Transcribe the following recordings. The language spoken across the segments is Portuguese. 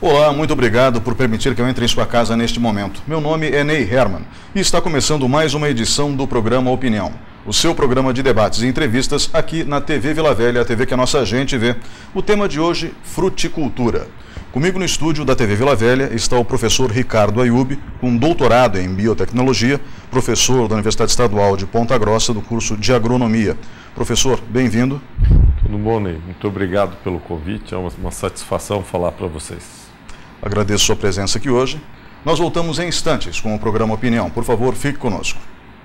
Olá, muito obrigado por permitir que eu entre em sua casa neste momento. Meu nome é Ney Herman e está começando mais uma edição do programa Opinião, o seu programa de debates e entrevistas aqui na TV Vila Velha, a TV que a nossa gente vê. O tema de hoje, fruticultura. Comigo no estúdio da TV Vila Velha está o professor Ricardo Ayub, com doutorado em biotecnologia, professor da Universidade Estadual de Ponta Grossa, do curso de agronomia. Professor, bem-vindo. Tudo bom, Ney? Muito obrigado pelo convite, é uma satisfação falar para vocês. Agradeço sua presença aqui hoje. Nós voltamos em instantes com o programa Opinião. Por favor, fique conosco.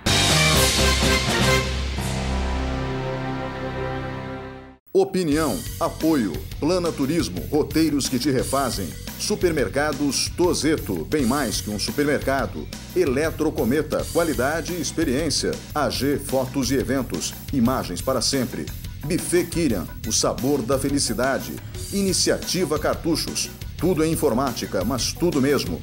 Opinião, apoio, Plana Turismo, roteiros que te refazem, Supermercados Tozeto, bem mais que um supermercado, Eletrocometa, qualidade e experiência, AG Fotos e Eventos, imagens para sempre, Buffet Kirian, o sabor da felicidade, Iniciativa Cartuchos, tudo em informática, mas tudo mesmo.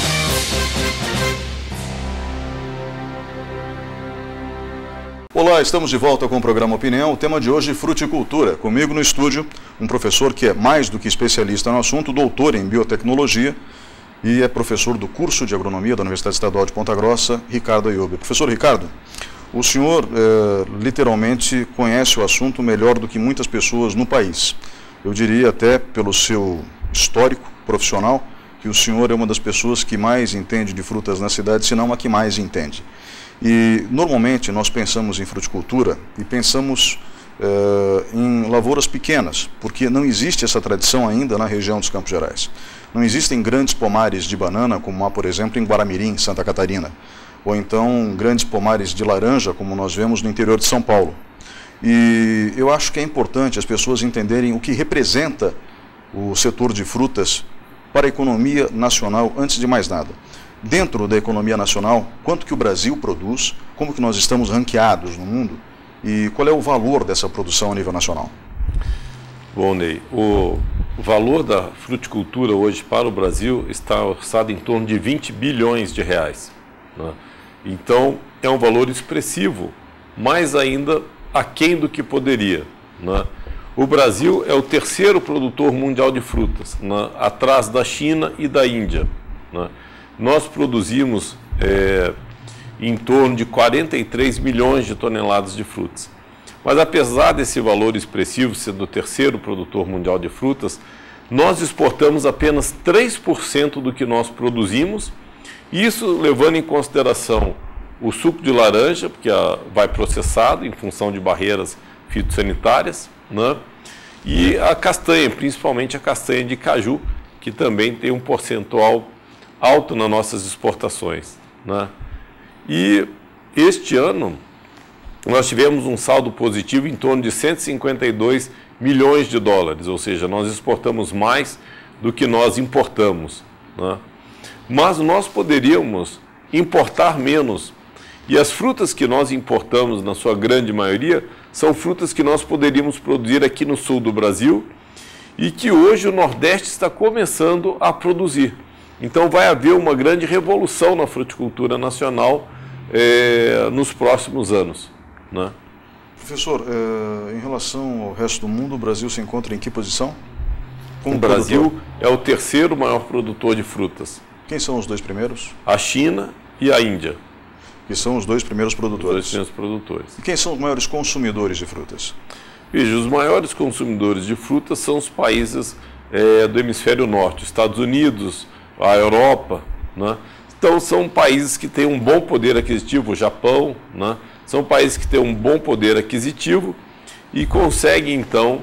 Olá, estamos de volta com o programa Opinião. O tema de hoje, fruticultura. Comigo no estúdio, um professor que é mais do que especialista no assunto, doutor em biotecnologia e é professor do curso de agronomia da Universidade Estadual de Ponta Grossa, Ricardo Ayub. Professor Ricardo, o senhor literalmente conhece o assunto melhor do que muitas pessoas no país. Eu diria até pelo seu histórico profissional que o senhor é uma das pessoas que mais entende de frutas na cidade, se não a que mais entende. E normalmente nós pensamos em fruticultura e pensamos em lavouras pequenas, porque não existe essa tradição ainda na região dos Campos Gerais. Não existem grandes pomares de banana, como há, por exemplo, em Guaramirim, Santa Catarina, ou então grandes pomares de laranja, como nós vemos no interior de São Paulo. E eu acho que é importante as pessoas entenderem o que representa o setor de frutas para a economia nacional, antes de mais nada. Dentro da economia nacional, quanto que o Brasil produz, como que nós estamos ranqueados no mundo e qual é o valor dessa produção a nível nacional? Bom, Ney, o valor da fruticultura hoje para o Brasil está orçado em torno de 20 bilhões de reais. Né? Então, é um valor expressivo, mais ainda aquém do que poderia. Né? O Brasil é o terceiro produtor mundial de frutas, né? Atrás da China e da Índia. Né? Nós produzimos em torno de 43 milhões de toneladas de frutas. Mas apesar desse valor expressivo, sendo o terceiro produtor mundial de frutas, nós exportamos apenas 3% do que nós produzimos, isso levando em consideração o suco de laranja, porque vai processado em função de barreiras fitossanitárias, né? E a castanha, principalmente a castanha de caju, que também tem um percentual alto nas nossas exportações. Né? E este ano nós tivemos um saldo positivo em torno de 152 milhões de dólares, ou seja, nós exportamos mais do que nós importamos. Né? Mas nós poderíamos importar menos. E as frutas que nós importamos, na sua grande maioria, são frutas que nós poderíamos produzir aqui no sul do Brasil e que hoje o Nordeste está começando a produzir. Então vai haver uma grande revolução na fruticultura nacional nos próximos anos. Né? Professor, em relação ao resto do mundo, o Brasil se encontra em que posição? O Brasil é o terceiro maior produtor de frutas. Quem são os dois primeiros? A China e a Índia. Que são os dois primeiros produtores. Os dois primeiros produtores. E quem são os maiores consumidores de frutas? Veja, os maiores consumidores de frutas são os países do hemisfério norte, Estados Unidos, a Europa. Né? Então, são países que têm um bom poder aquisitivo, o Japão, né? São países que têm um bom poder aquisitivo e conseguem, então,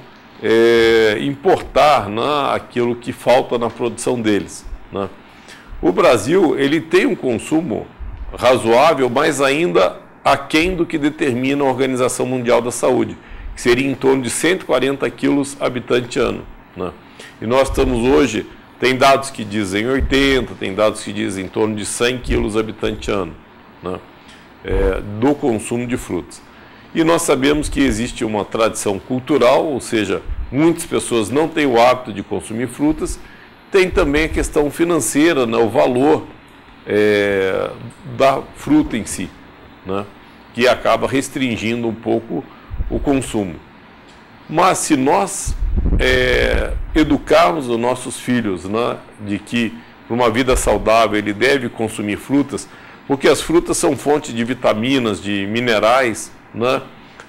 importar, né, aquilo que falta na produção deles. Né? O Brasil, ele tem um consumo razoável, mas ainda aquém do que determina a Organização Mundial da Saúde, que seria em torno de 140 quilos habitante ano. Né? E nós estamos hoje, tem dados que dizem 80, tem dados que dizem em torno de 100 quilos habitante ano, né? Do consumo de frutas. E nós sabemos que existe uma tradição cultural, ou seja, muitas pessoas não têm o hábito de consumir frutas, tem também a questão financeira, né? O valor da fruta em si, né? Que acaba restringindo um pouco o consumo. Mas se nós educarmos os nossos filhos, né, de que para uma vida saudável ele deve consumir frutas, porque as frutas são fonte de vitaminas, de minerais, né,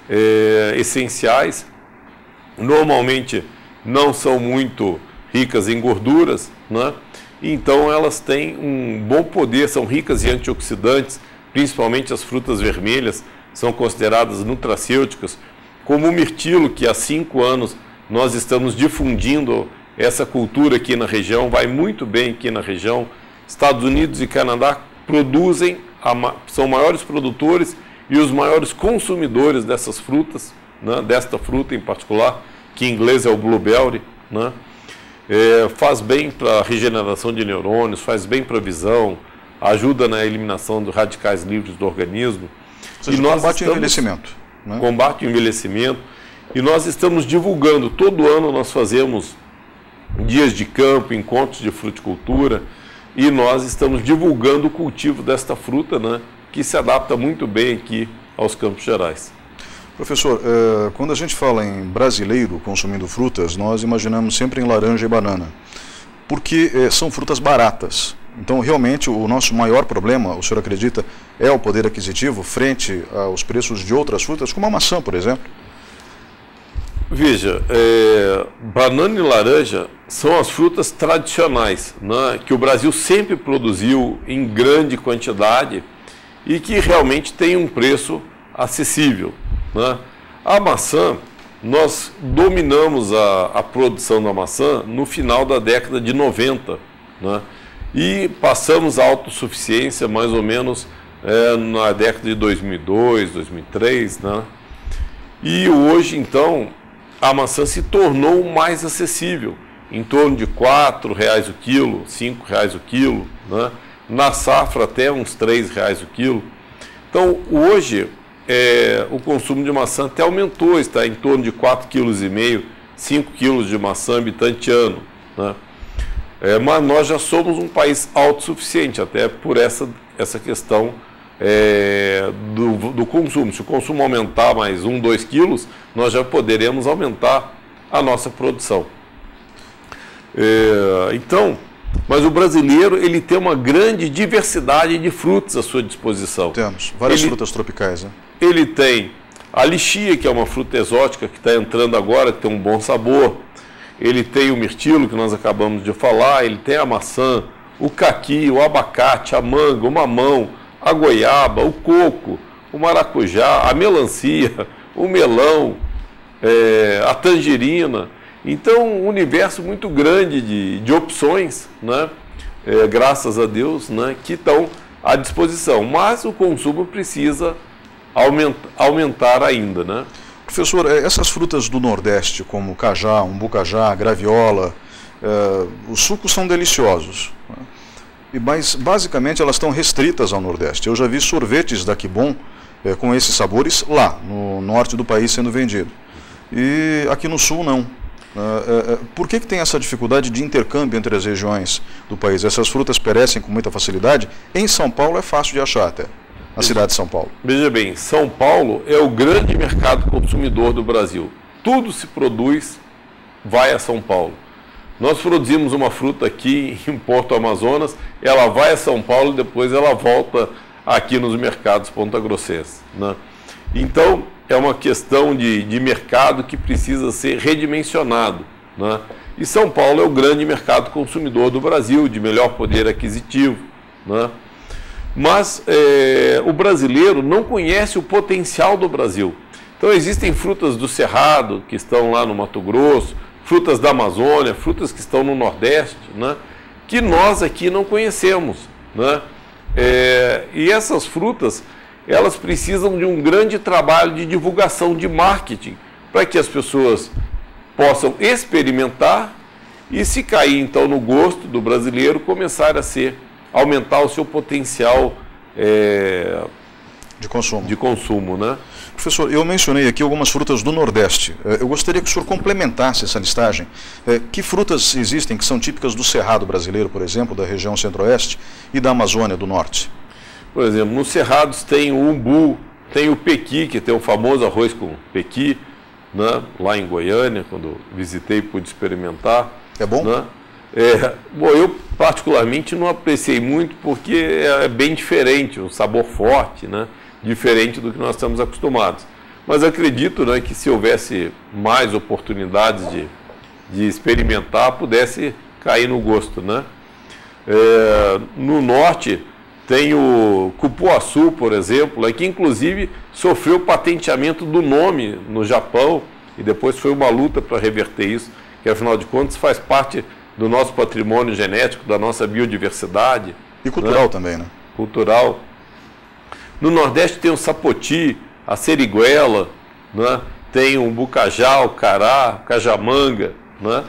essenciais. Normalmente não são muito ricas em gorduras, né? Então elas têm um bom poder, são ricas em antioxidantes, principalmente as frutas vermelhas, são consideradas nutracêuticas, como o mirtilo, que há 5 anos nós estamos difundindo essa cultura aqui na região, vai muito bem aqui na região. Estados Unidos e Canadá produzem, são maiores produtores e os maiores consumidores dessas frutas, né, desta fruta em particular, que em inglês é o blueberry, né? Faz bem para a regeneração de neurônios, faz bem para a visão, ajuda na eliminação dos radicais livres do organismo. Ou seja, combate o envelhecimento. Né? Combate o envelhecimento. E nós estamos divulgando, todo ano nós fazemos dias de campo, encontros de fruticultura, e nós estamos divulgando o cultivo desta fruta, né, que se adapta muito bem aqui aos Campos Gerais. Professor, quando a gente fala em brasileiro consumindo frutas, nós imaginamos sempre em laranja e banana, porque são frutas baratas. Então, realmente, o nosso maior problema, o senhor acredita, é o poder aquisitivo frente aos preços de outras frutas, como a maçã, por exemplo? Veja, banana e laranja são as frutas tradicionais, né, que o Brasil sempre produziu em grande quantidade e que realmente tem um preço acessível, né? A maçã, nós dominamos a produção da maçã no final da década de 90, né? E passamos a autossuficiência mais ou menos na década de 2002, 2003, né? E hoje, então, a maçã se tornou mais acessível, em torno de R$ 4,00 o quilo, R$ 5,00 o quilo, né? Na safra até uns R$ 3,00 o quilo. Então, hoje, o consumo de maçã até aumentou, está em torno de 4,5 kg, 5 kg de maçã habitante ano, né? Mas nós já somos um país autossuficiente, até por essa questão do consumo. Se o consumo aumentar mais 1, 2 quilos, nós já poderemos aumentar a nossa produção. Então, mas o brasileiro, ele tem uma grande diversidade de frutas à sua disposição. Temos várias frutas tropicais, né? Ele tem a lixia, que é uma fruta exótica que está entrando agora, que tem um bom sabor. Ele tem o mirtilo, que nós acabamos de falar. Ele tem a maçã, o caqui, o abacate, a manga, o mamão, a goiaba, o coco, o maracujá, a melancia, o melão, a tangerina. Então, um universo muito grande de opções, né? Graças a Deus, né? Que estão à disposição. Mas o consumo precisa aumentar ainda, né? Professor, essas frutas do Nordeste, como cajá, umbu-cajá, graviola, os sucos são deliciosos, né? Mas basicamente elas estão restritas ao Nordeste. Eu já vi sorvetes da Kibon com esses sabores lá, no norte do país sendo vendido. E aqui no Sul não. Por que tem essa dificuldade de intercâmbio entre as regiões do país? Essas frutas perecem com muita facilidade. Em São Paulo é fácil de achar até. A cidade de São Paulo. Veja bem, São Paulo é o grande mercado consumidor do Brasil. Tudo se produz, vai a São Paulo. Nós produzimos uma fruta aqui em Porto Amazonas, ela vai a São Paulo e depois ela volta aqui nos mercados ponta-grossenses, né? Então, é uma questão de mercado que precisa ser redimensionado, né? E São Paulo é o grande mercado consumidor do Brasil, de melhor poder aquisitivo, né? Mas o brasileiro não conhece o potencial do Brasil. Então existem frutas do Cerrado, que estão lá no Mato Grosso, frutas da Amazônia, frutas que estão no Nordeste, né, que nós aqui não conhecemos, né? E essas frutas, elas precisam de um grande trabalho de divulgação, de marketing, para que as pessoas possam experimentar e, se cair então no gosto do brasileiro, começar a aumentar o seu potencial de consumo, né? Professor, eu mencionei aqui algumas frutas do Nordeste. Eu gostaria que o senhor complementasse essa listagem. Que frutas existem que são típicas do Cerrado brasileiro, por exemplo, da região Centro-Oeste e da Amazônia do Norte? Por exemplo, nos Cerrados tem o umbu, tem o pequi, que tem o famoso arroz com pequi, né, lá em Goiânia, quando visitei e pude experimentar. É bom? Né? Bom, eu particularmente não apreciei muito porque é bem diferente, um sabor forte, né, diferente do que nós estamos acostumados. Mas acredito, né, que se houvesse mais oportunidades de experimentar, pudesse cair no gosto, né? No norte tem o cupuaçu, por exemplo, que inclusive sofreu patenteamento do nome no Japão e depois foi uma luta para reverter isso, que afinal de contas faz parte do nosso patrimônio genético, da nossa biodiversidade. E cultural, né? Também, né? Cultural. No Nordeste tem o sapoti, a seriguela, né? Tem o bucajá, o cará, o cajamanga, né?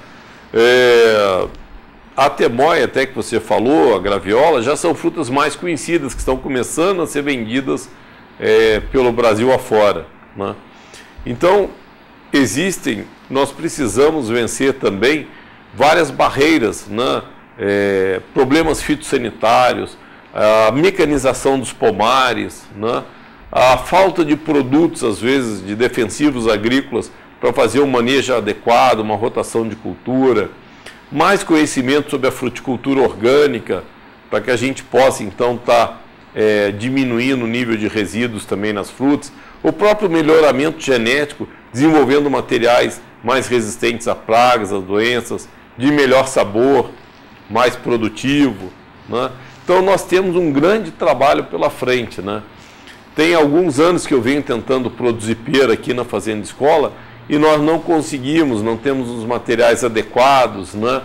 A temóia, até que você falou, a graviola, já são frutas mais conhecidas, que estão começando a ser vendidas pelo Brasil afora, né? Então, nós precisamos vencer também várias barreiras, né? Problemas fitossanitários, a mecanização dos pomares, né? A falta de produtos, às vezes, de defensivos agrícolas para fazer um manejo adequado, uma rotação de cultura, mais conhecimento sobre a fruticultura orgânica, para que a gente possa, então, estar diminuindo o nível de resíduos também nas frutas, o próprio melhoramento genético, desenvolvendo materiais mais resistentes a pragas, a doenças, de melhor sabor, mais produtivo, né? Então, nós temos um grande trabalho pela frente, né? Tem alguns anos que eu venho tentando produzir pera aqui na Fazenda Escola e nós não conseguimos, não temos os materiais adequados, né?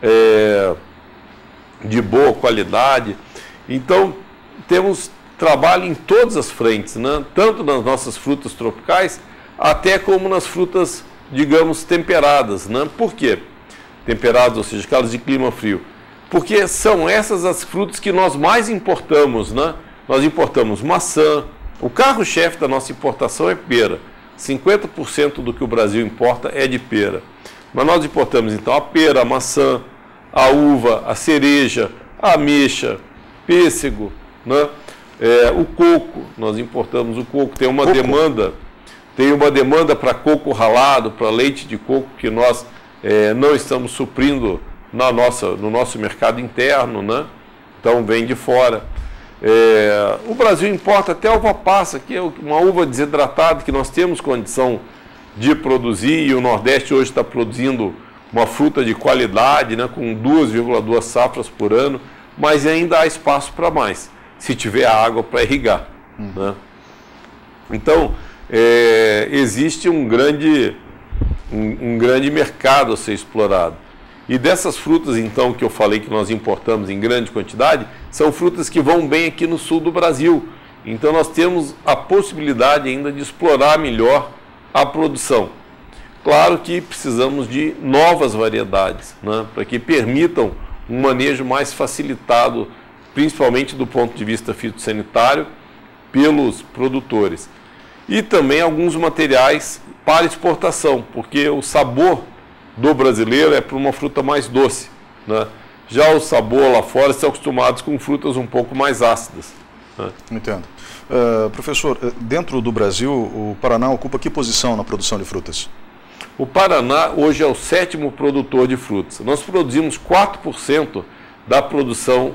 De boa qualidade. Então, temos trabalho em todas as frentes, né? Tanto nas nossas frutas tropicais, até como nas frutas, digamos, temperadas, né? Por quê? Temperadas, ou seja, aquelas de clima frio. Porque são essas as frutas que nós mais importamos, né? Nós importamos maçã, o carro-chefe da nossa importação é pera. 50% do que o Brasil importa é de pera. Mas nós importamos então a pera, a maçã, a uva, a cereja, a ameixa, pêssego, né? O coco, nós importamos o coco. Tem uma demanda para coco ralado, para leite de coco que nós não estamos suprindo no nosso mercado interno, né? Então vem de fora. O Brasil importa até uva passa, que é uma uva desidratada que nós temos condição de produzir, e o Nordeste hoje está produzindo uma fruta de qualidade, né, com 2,2 safras por ano, mas ainda há espaço para mais, se tiver água para irrigar, né? Então, existe um grande mercado a ser explorado. E dessas frutas, então, que eu falei que nós importamos em grande quantidade, são frutas que vão bem aqui no sul do Brasil. Então, nós temos a possibilidade ainda de explorar melhor a produção. Claro que precisamos de novas variedades, né, para que permitam um manejo mais facilitado, principalmente do ponto de vista fitossanitário, pelos produtores. E também alguns materiais para exportação, porque o sabor do brasileiro é para uma fruta mais doce, né? Já o sabor lá fora estão acostumados com frutas um pouco mais ácidas, né? Entendo. Professor, dentro do Brasil, o Paraná ocupa que posição na produção de frutas? O Paraná hoje é o 7º produtor de frutas. Nós produzimos 4% da produção,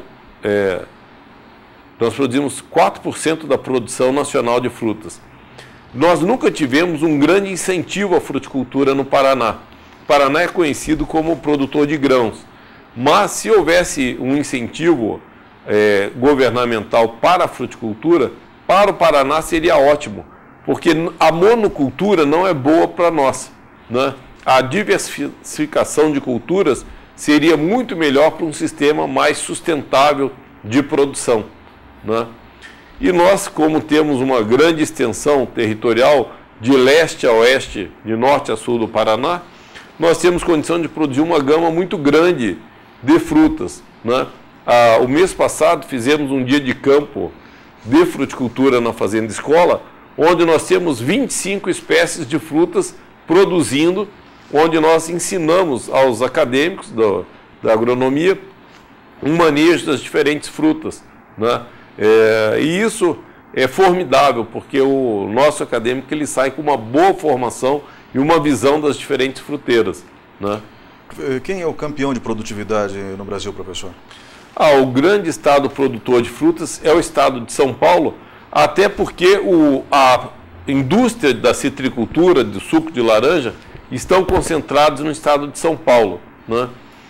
nós produzimos 4% da produção nacional de frutas. Nós nunca tivemos um grande incentivo à fruticultura no Paraná. O Paraná é conhecido como produtor de grãos, mas se houvesse um incentivo governamental para a fruticultura, para o Paraná seria ótimo, porque a monocultura não é boa para nós, né? A diversificação de culturas seria muito melhor para um sistema mais sustentável de produção, né? E nós, como temos uma grande extensão territorial de leste a oeste, de norte a sul do Paraná, nós temos condição de produzir uma gama muito grande de frutas, né? O mês passado fizemos um dia de campo de fruticultura na Fazenda Escola, onde nós temos 25 espécies de frutas produzindo, onde nós ensinamos aos acadêmicos da agronomia um manejo das diferentes frutas, né? E isso é formidável, porque o nosso acadêmico ele sai com uma boa formação e uma visão das diferentes fruteiras, né? Quem é o campeão de produtividade no Brasil, professor? O grande estado produtor de frutas é o estado de São Paulo, até porque a indústria da citricultura, do suco de laranja, estão concentrados no estado de São Paulo, né?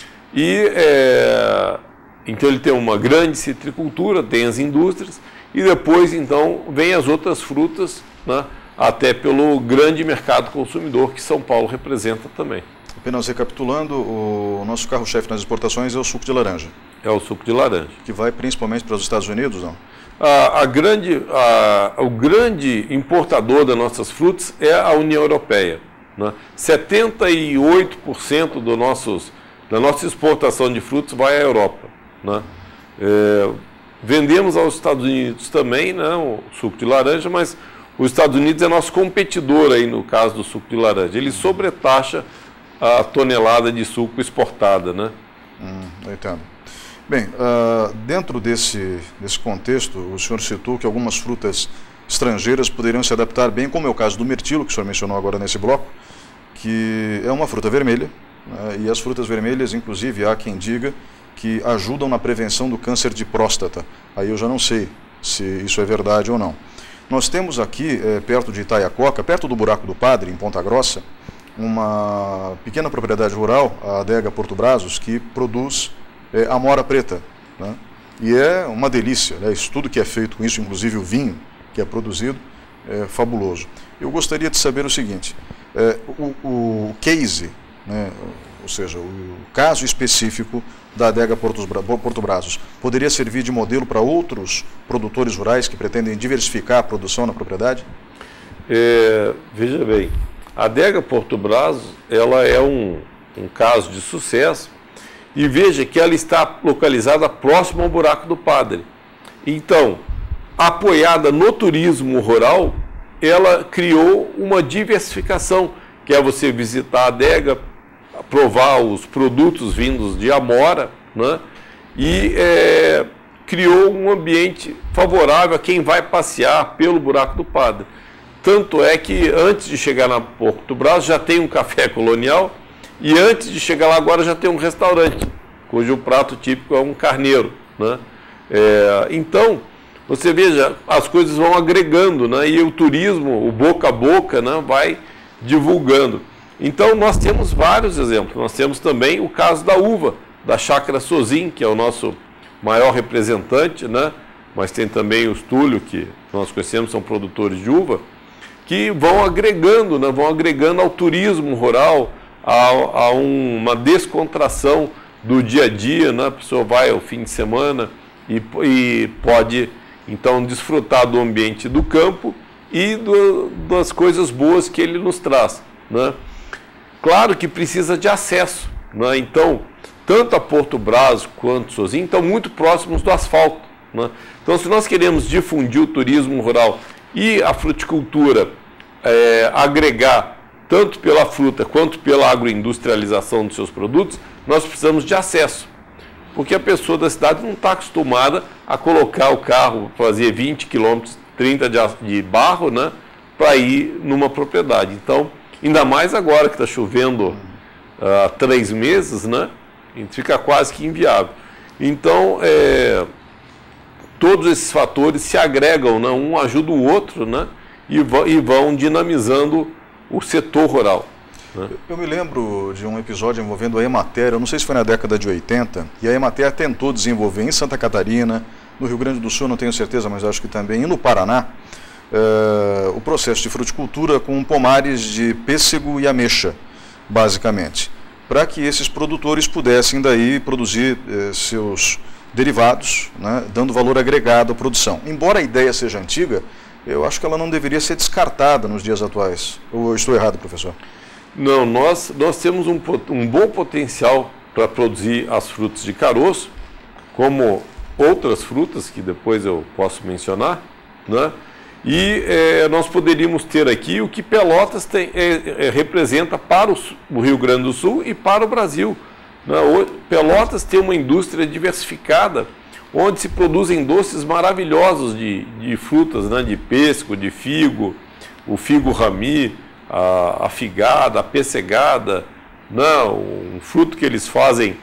Então ele tem uma grande citricultura, tem as indústrias, e depois então vem as outras frutas, né? Até pelo grande mercado consumidor que São Paulo representa também. Apenas recapitulando, o nosso carro-chefe nas exportações é o suco de laranja. É o suco de laranja. Que vai principalmente para os Estados Unidos, não? O grande importador das nossas frutas é a União Europeia, né? 78% da nossa exportação de frutas vai à Europa, né? Vendemos aos Estados Unidos também, né, o suco de laranja, mas os Estados Unidos é nosso competidor aí no caso do suco de laranja. Ele sobretaxa a tonelada de suco exportada, né? Eu entendo. Bem, dentro desse contexto, o senhor citou que algumas frutas estrangeiras poderiam se adaptar bem, como é o caso do mirtilo, que o senhor mencionou agora nesse bloco, que é uma fruta vermelha, né, e as frutas vermelhas, inclusive, há quem diga que ajudam na prevenção do câncer de próstata. Aí eu já não sei se isso é verdade ou não. Nós temos aqui, perto de Itaiacoca, perto do Buraco do Padre, em Ponta Grossa, uma pequena propriedade rural, a adega Porto Brazos, que produz amora preta, né? E é uma delícia, né? Isso tudo que é feito com isso, inclusive o vinho que é produzido, é fabuloso. Eu gostaria de saber o seguinte, o case, né? Ou seja, o caso específico da adega Porto Brazos, poderia servir de modelo para outros produtores rurais que pretendem diversificar a produção na propriedade? Veja bem, a adega Porto Brazos, ela é um caso de sucesso, e veja que ela está localizada próximo ao Buraco do Padre. Então, apoiada no turismo rural, ela criou uma diversificação, que é você visitar a adega, provar os produtos vindos de amora, né? E criou um ambiente favorável a quem vai passear pelo Buraco do Padre. Tanto é que antes de chegar na Porto Brazos já tem um café colonial, e antes de chegar lá agora já tem um restaurante, cujo prato típico é um carneiro, né? Então, você veja, as coisas vão agregando, né? E o turismo, o boca a boca, né, vai divulgando. Então, nós temos vários exemplos. Nós temos também o caso da uva, da Chácara Sozin, que é o nosso maior representante, né? Mas tem também os Túlio, que nós conhecemos, são produtores de uva, que vão agregando, né? Vão agregando ao turismo rural, a uma descontração do dia a dia, né? A pessoa vai ao fim de semana e pode, então, desfrutar do ambiente do campo e das coisas boas que ele nos traz, né? Claro que precisa de acesso, né? Então, tanto a Porto Brazos quanto Sozin estão muito próximos do asfalto, né? Então, se nós queremos difundir o turismo rural e a fruticultura, agregar tanto pela fruta quanto pela agroindustrialização dos seus produtos, nós precisamos de acesso. Porque a pessoa da cidade não está acostumada a colocar o carro, fazer 20 km, 30 de barro, né, para ir numa propriedade. Então, ainda mais agora que está chovendo há 3 meses, né, fica quase que inviável. Então, todos esses fatores se agregam, né, um ajuda o outro, né, e vão dinamizando o setor rural. Eu me lembro de um episódio envolvendo a Emater, eu não sei se foi na década de 80, e a Emater tentou desenvolver em Santa Catarina, no Rio Grande do Sul, não tenho certeza, mas acho que também, e no Paraná, o processo de fruticultura com pomares de pêssego e ameixa, basicamente, para que esses produtores pudessem daí produzir seus derivados, né, dando valor agregado à produção. Embora a ideia seja antiga, eu acho que ela não deveria ser descartada nos dias atuais. Ou eu estou errado, professor? Não, nós temos um bom potencial para produzir as frutas de caroço, como outras frutas que depois eu posso mencionar, né? E nós poderíamos ter aqui o que Pelotas representa para o Rio Grande do Sul e para o Brasil, né? Pelotas tem uma indústria diversificada, onde se produzem doces maravilhosos de frutas, né? De pêssego, de figo, o figo rami, a figada, a pessegada, não, um fruto que eles fazem,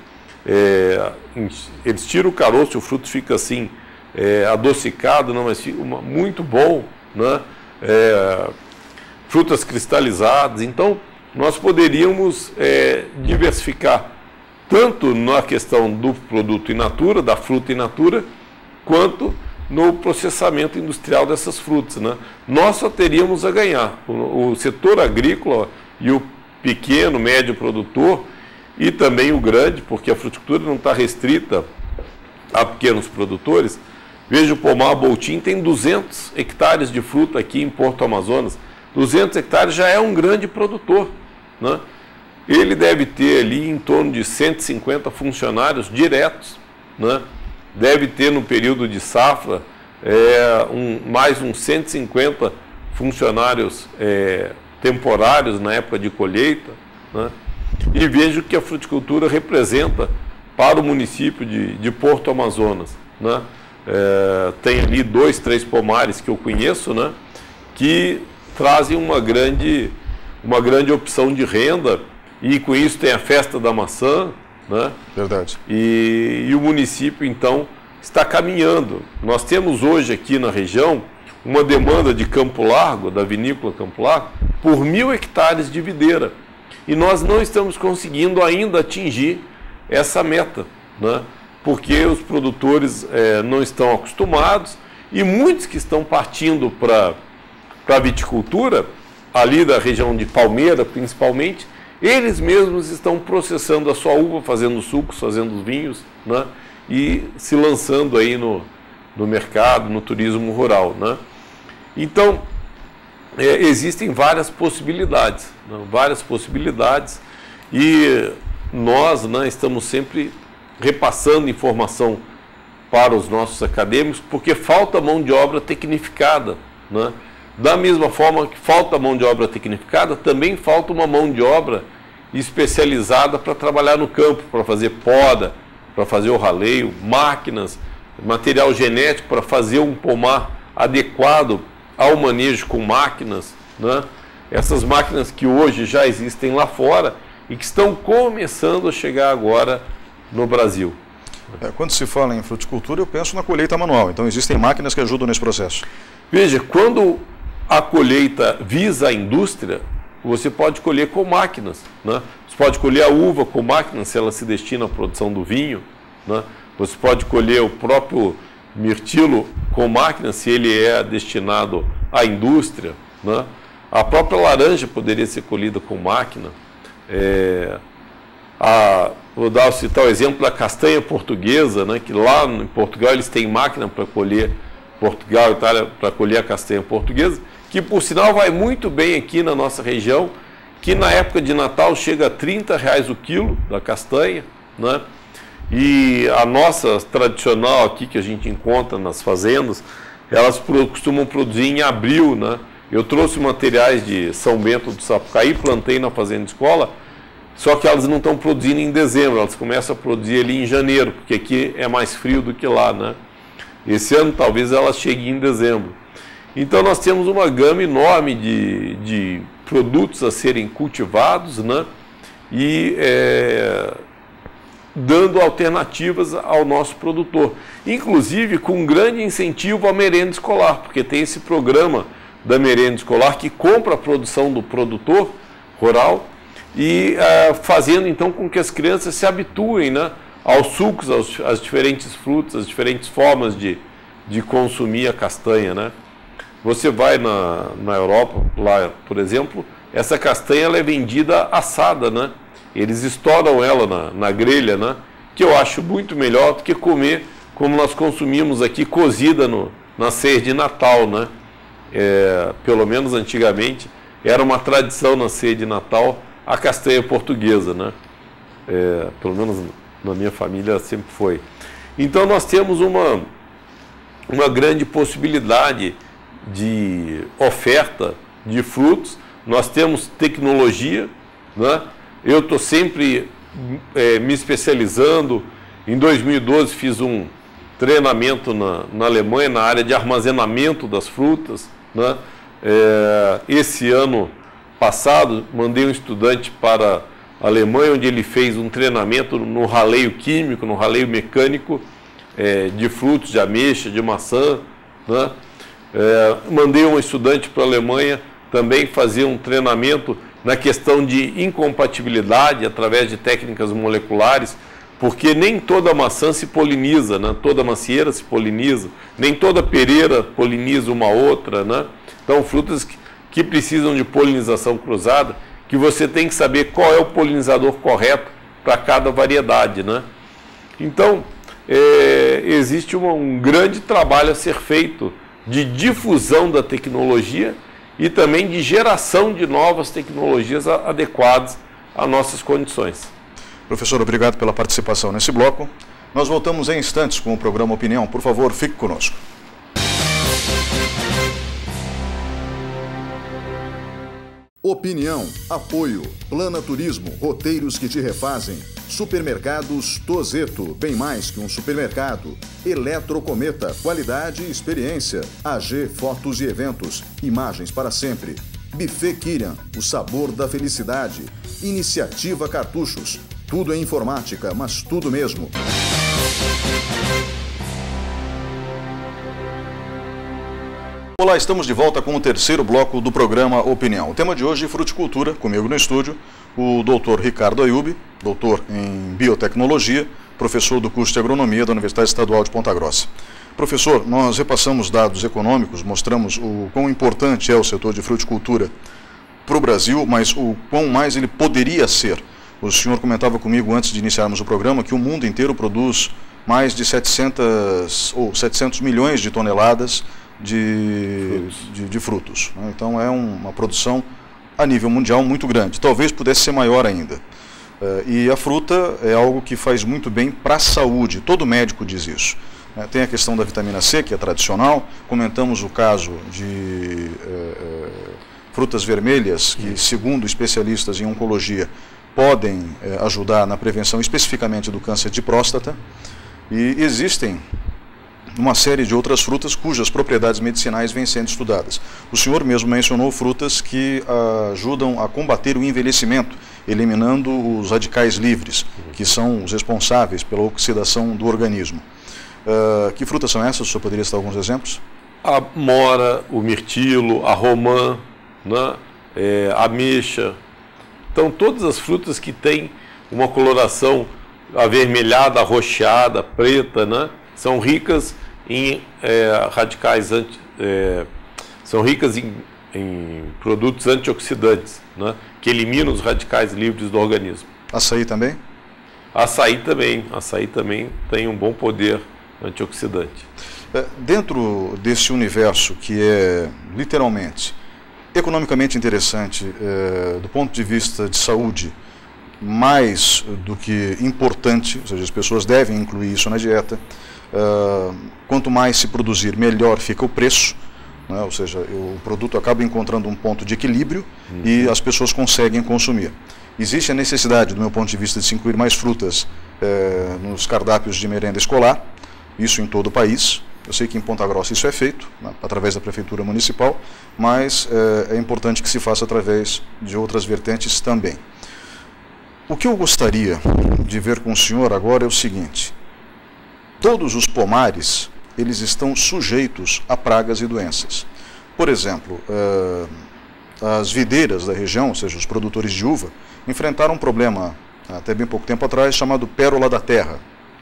eles tiram o caroço e o fruto fica assim, adocicado, não, mas fica muito bom, né? Frutas cristalizadas. Então, nós poderíamos diversificar tanto na questão do produto in natura, da fruta in natura, quanto no processamento industrial dessas frutas, né? Nós só teríamos a ganhar. O setor agrícola e o pequeno, médio produtor, e também o grande, porque a fruticultura não está restrita a pequenos produtores. Veja, o pomar Boltim tem 200 hectares de fruta aqui em Porto Amazonas. 200 hectares já é um grande produtor, né? Ele deve ter ali em torno de 150 funcionários diretos, né? Deve ter no período de safra mais uns 150 funcionários temporários na época de colheita, né? E vejo que a fruticultura representa para o município de Porto Amazonas, né? Tem ali 2, 3 pomares que eu conheço, né? Que trazem uma grande opção de renda, e com isso tem a festa da maçã, né? Verdade. E o município, então, está caminhando. Nós temos hoje aqui na região uma demanda de Campo Largo, da vinícola Campo Largo, por 1.000 hectares de videira. E nós não estamos conseguindo ainda atingir essa meta, né? Porque os produtores não estão acostumados, e muitos que estão partindo para a viticultura, ali da região de Palmeira principalmente, eles mesmos estão processando a sua uva, fazendo sucos, fazendo vinhos, né? E se lançando aí no mercado, no turismo rural, né? Então, existem várias possibilidades, né? Várias possibilidades, e nós, né, estamos sempre repassando informação para os nossos acadêmicos, porque falta mão de obra tecnificada, né? Da mesma forma que falta mão de obra tecnificada, também falta uma mão de obra especializada para trabalhar no campo, para fazer poda, para fazer o raleio, máquinas, material genético para fazer um pomar adequado ao manejo com máquinas, né? Essas máquinas que hoje já existem lá fora e que estão começando a chegar agora no Brasil. Quando se fala em fruticultura, eu penso na colheita manual. Então, existem máquinas que ajudam nesse processo. Veja, quando a colheita visa a indústria, você pode colher com máquinas, né? Você pode colher a uva com máquinas, se ela se destina à produção do vinho, né? Você pode colher o próprio mirtilo com máquinas, se ele é destinado à indústria, né? A própria laranja poderia ser colhida com máquina. Vou citar o exemplo da castanha portuguesa, né? Que lá em Portugal eles têm máquina para colher, Portugal e Itália, para colher a castanha portuguesa, que por sinal vai muito bem aqui na nossa região, que na época de Natal chega a R$30 o quilo da castanha, né? E a nossa tradicional aqui, que a gente encontra nas fazendas, elas costumam produzir em abril, né? Eu trouxe materiais de São Bento do Sapucaí, plantei na fazenda escola, só que elas não estão produzindo em dezembro, elas começam a produzir ali em janeiro, porque aqui é mais frio do que lá, né? Esse ano talvez elas cheguem em dezembro. Então nós temos uma gama enorme de produtos a serem cultivados, né? E dando alternativas ao nosso produtor. Inclusive com um grande incentivo à merenda escolar, porque tem esse programa da merenda escolar que compra a produção do produtor rural e fazendo então com que as crianças se habituem, né, aos sucos, às diferentes frutas, às diferentes formas de consumir a castanha, né? Você vai na Europa, lá, por exemplo, essa castanha ela é vendida assada, né? Eles estouram ela na grelha, né? Que eu acho muito melhor do que comer como nós consumimos aqui, cozida na ceia de Natal, né? Pelo menos antigamente, era uma tradição na ceia de Natal a castanha portuguesa, né? Pelo menos na minha família sempre foi. Então nós temos uma grande possibilidade de oferta de frutos, nós temos tecnologia, né? Eu estou sempre me especializando. Em 2012 fiz um treinamento na Alemanha na área de armazenamento das frutas, né? Esse ano passado, mandei um estudante para a Alemanha, onde ele fez um treinamento no raleio químico, no raleio mecânico, de frutos, de ameixa, de maçã, né? Mandei um estudante para a Alemanha também fazer um treinamento na questão de incompatibilidade através de técnicas moleculares, porque nem toda maçã se poliniza, né? Toda macieira se poliniza, nem toda pereira poliniza uma outra, né? Então, frutas que precisam de polinização cruzada, que você tem que saber qual é o polinizador correto para cada variedade, né? Então, existe um grande trabalho a ser feito de difusão da tecnologia e também de geração de novas tecnologias adequadas às nossas condições. Professor, obrigado pela participação nesse bloco. Nós voltamos em instantes com o programa Opinião. Por favor, fique conosco. Opinião, apoio, Plana Turismo, roteiros que te refazem, Supermercados Tozeto, bem mais que um supermercado, Eletrocometa, qualidade e experiência, AG Fotos e Eventos, imagens para sempre, Buffet Kirian, o sabor da felicidade, Iniciativa Cartuchos, tudo em informática, mas tudo mesmo. Olá, estamos de volta com o terceiro bloco do programa Opinião. O tema de hoje é fruticultura, comigo no estúdio, o doutor Ricardo Ayub, doutor em biotecnologia, professor do curso de agronomia da Universidade Estadual de Ponta Grossa. Professor, nós repassamos dados econômicos, mostramos o quão importante é o setor de fruticultura para o Brasil, mas o quão mais ele poderia ser. O senhor comentava comigo antes de iniciarmos o programa que o mundo inteiro produz mais de 700 milhões de toneladas de frutos. Então é uma produção a nível mundial muito grande, talvez pudesse ser maior ainda. E a fruta é algo que faz muito bem para a saúde, todo médico diz isso. Tem a questão da vitamina C, que é tradicional, comentamos o caso de frutas vermelhas, que segundo especialistas em oncologia, podem ajudar na prevenção especificamente do câncer de próstata, e existem uma série de outras frutas cujas propriedades medicinais vêm sendo estudadas. O senhor mesmo mencionou frutas que ajudam a combater o envelhecimento, eliminando os radicais livres, que são os responsáveis pela oxidação do organismo. Que frutas são essas? O senhor poderia citar alguns exemplos? A mora, o mirtilo, a romã, né? A ameixa. Então, todas as frutas que têm uma coloração avermelhada, arroxeada, preta, né? São ricas em radicais são ricas em produtos antioxidantes, né? Que eliminam os radicais livres do organismo. Açaí também? Açaí também tem um bom poder antioxidante. Dentro desse universo que é literalmente economicamente interessante, do ponto de vista de saúde, mais do que importante, ou seja, as pessoas devem incluir isso na dieta. Quanto mais se produzir, melhor fica o preço, né? Ou seja, o produto acaba encontrando um ponto de equilíbrio e as pessoas conseguem consumir. Existe a necessidade, do meu ponto de vista, de se incluir mais frutas nos cardápios de merenda escolar, isso em todo o país. Eu sei que em Ponta Grossa isso é feito, né, através da Prefeitura Municipal, mas é importante que se faça através de outras vertentes também. O que eu gostaria de ver com o senhor agora é o seguinte: todos os pomares, eles estão sujeitos a pragas e doenças. Por exemplo, as videiras da região, ou seja, os produtores de uva, enfrentaram um problema, até bem pouco tempo atrás, chamado pérola da terra,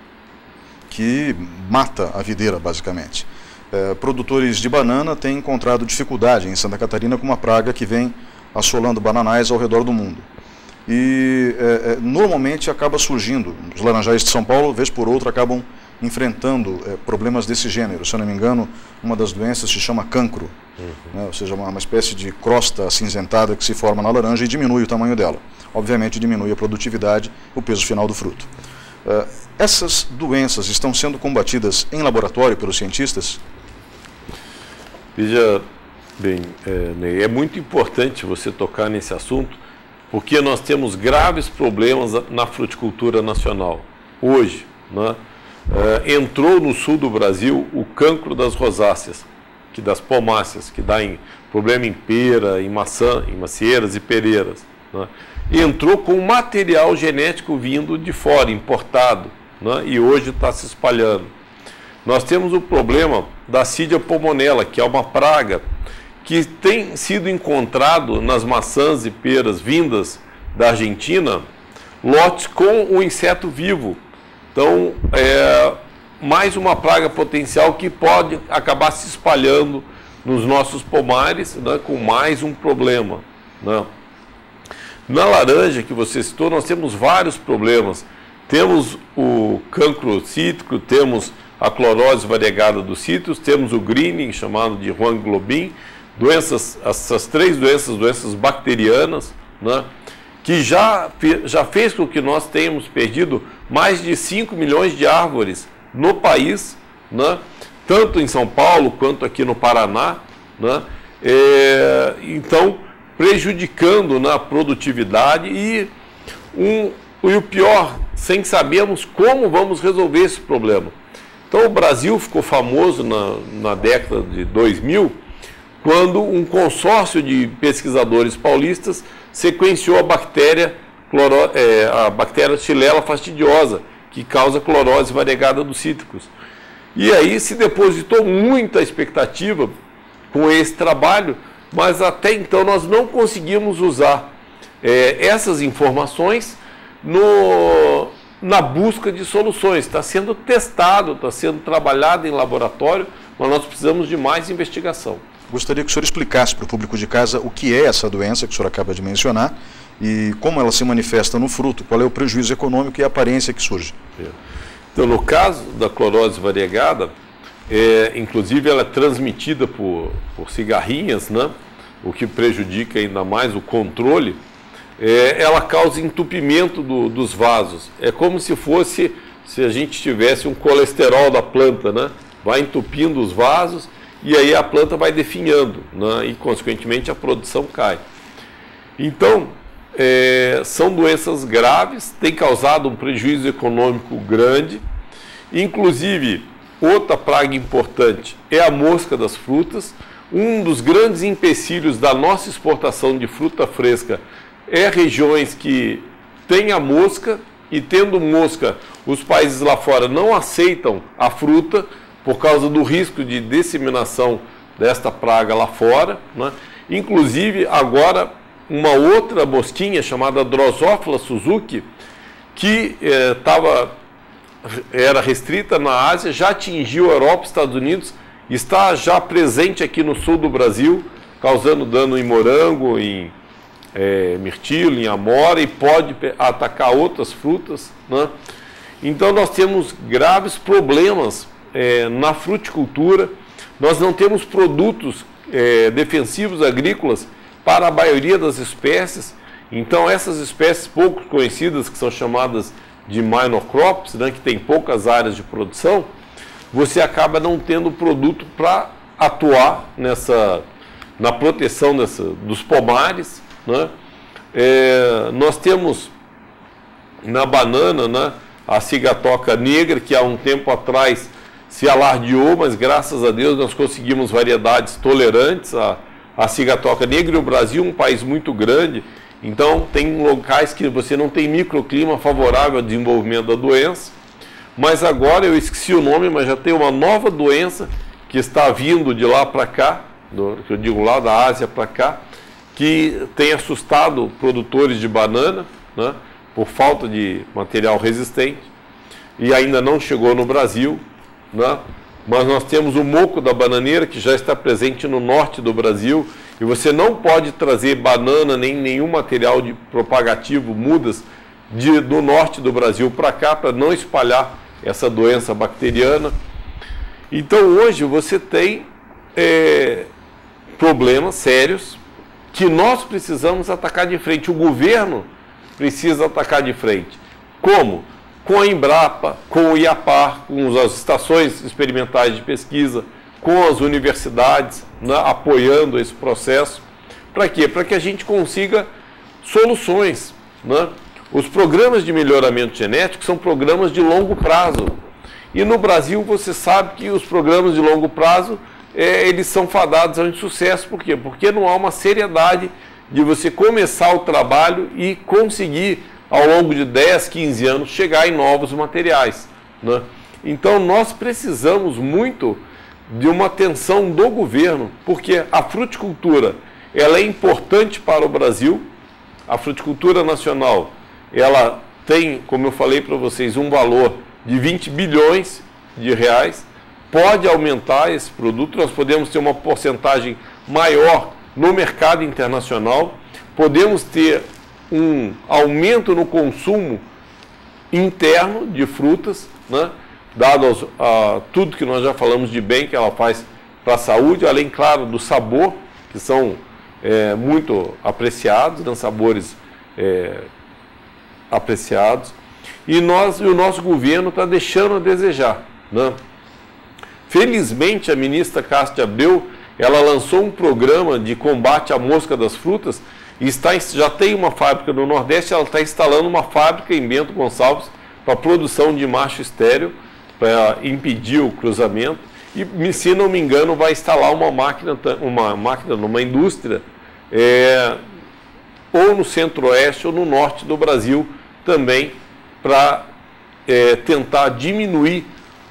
que mata a videira, basicamente. Produtores de banana têm encontrado dificuldade em Santa Catarina com uma praga que vem assolando bananais ao redor do mundo. E normalmente acaba surgindo, os laranjais de São Paulo, vez por outra, acabam enfrentando problemas desse gênero. Se eu não me engano, uma das doenças se chama cancro, né? Ou seja, uma espécie de crosta acinzentada que se forma na laranja e diminui o tamanho dela. Obviamente diminui a produtividade, o peso final do fruto. Essas doenças estão sendo combatidas em laboratório pelos cientistas? Veja bem, Ney, é muito importante você tocar nesse assunto, porque nós temos graves problemas na fruticultura nacional. Hoje, né, entrou no sul do Brasil o cancro das rosáceas. que das pomáceas, que dá problema em pera, em maçã, em macieiras e pereiras, né? Entrou com material genético vindo de fora, importado, né? E hoje está se espalhando. Nós temos o problema da Cydia pulmonella, que é uma praga que tem sido encontrado nas maçãs e peras vindas da Argentina, lotes com o inseto vivo. Então, mais uma praga potencial que pode acabar se espalhando nos nossos pomares, né, com mais um problema, né? Na laranja que você citou, nós temos vários problemas. Temos o cancro cítrico, temos a clorose variegada dos cítricos, temos o greening, chamado de Juan Globin, essas três doenças bacterianas, né, que já fez com que nós tenhamos perdido mais de 5 milhões de árvores no país, né, tanto em São Paulo quanto aqui no Paraná, né, então prejudicando na produtividade e o pior, sem sabermos como vamos resolver esse problema. Então o Brasil ficou famoso na década de 2000, quando um consórcio de pesquisadores paulistas sequenciou a bactéria Xylella fastidiosa, que causa clorose variegada dos cítricos. E aí se depositou muita expectativa com esse trabalho, mas até então nós não conseguimos usar essas informações na busca de soluções. Está sendo testado, está sendo trabalhado em laboratório, mas nós precisamos de mais investigação. Gostaria que o senhor explicasse para o público de casa o que é essa doença que o senhor acaba de mencionar e como ela se manifesta no fruto, qual é o prejuízo econômico e a aparência que surge. Então, no caso da clorose variegada, inclusive ela é transmitida por cigarrinhas, né? O que prejudica ainda mais o controle. Ela causa entupimento dos vasos. É como se a gente tivesse um colesterol da planta, né? Vai entupindo os vasos e aí a planta vai definhando, né? E consequentemente a produção cai. Então, são doenças graves, têm causado um prejuízo econômico grande. Inclusive, outra praga importante é a mosca das frutas. Um dos grandes empecilhos da nossa exportação de fruta fresca é regiões que têm a mosca, e tendo mosca, os países lá fora não aceitam a fruta por causa do risco de disseminação desta praga lá fora, né? Inclusive, agora, uma outra mosquinha chamada Drosophila suzuki, que era restrita na Ásia, já atingiu a Europa e Estados Unidos, está já presente aqui no sul do Brasil, causando dano em morango, em mirtilo, em amora, e pode atacar outras frutas, né? Então nós temos graves problemas na fruticultura. Nós não temos produtos defensivos agrícolas para a maioria das espécies. Então essas espécies pouco conhecidas, que são chamadas de minor crops, né, que tem poucas áreas de produção, você acaba não tendo produto para atuar na proteção dos pomares, né? Nós temos na banana, né, a cigatoca negra, que há um tempo atrás se alardeou, mas graças a Deus nós conseguimos variedades tolerantes à cigatoca negra. E o Brasil é um país muito grande, então tem locais que você não tem microclima favorável ao desenvolvimento da doença. Mas agora, eu esqueci o nome, mas já tem uma nova doença que está vindo de lá para cá, que eu digo lá da Ásia para cá, que tem assustado produtores de banana, né, por falta de material resistente, e ainda não chegou no Brasil, né? Mas nós temos o moco da bananeira, que já está presente no norte do Brasil, e você não pode trazer banana nem nenhum material propagativo, mudas, do norte do Brasil para cá, para não espalhar essa doença bacteriana. Então hoje você tem problemas sérios que nós precisamos atacar de frente. O governo precisa atacar de frente. Como? Com a Embrapa, com o IAPAR, com as estações experimentais de pesquisa, com as universidades, né, apoiando esse processo. Para quê? Para que a gente consiga soluções, né? Os programas de melhoramento genético são programas de longo prazo. E no Brasil você sabe que os programas de longo prazo eles são fadados ao insucesso. Por quê? Porque não há uma seriedade de você começar o trabalho e conseguir, ao longo de 10, 15 anos, chegar em novos materiais, né? Então, nós precisamos muito de uma atenção do governo, porque a fruticultura ela é importante para o Brasil. A fruticultura nacional ela tem, como eu falei para vocês, um valor de 20 bilhões de reais. Pode aumentar esse produto, nós podemos ter uma porcentagem maior no mercado internacional, podemos ter um aumento no consumo interno de frutas, né? Dado a tudo que nós já falamos de bem que ela faz para a saúde, além, claro, do sabor, que são muito apreciados, né? Sabores apreciados, e o nosso governo está deixando a desejar, né? Felizmente, a ministra Cássio Abreu, ela lançou um programa de combate à mosca das frutas e já tem uma fábrica no Nordeste, ela está instalando uma fábrica em Bento Gonçalves para a produção de macho estéreo, para impedir o cruzamento, e, se não me engano, vai instalar uma máquina numa indústria, ou no centro-oeste ou no norte do Brasil também, para tentar diminuir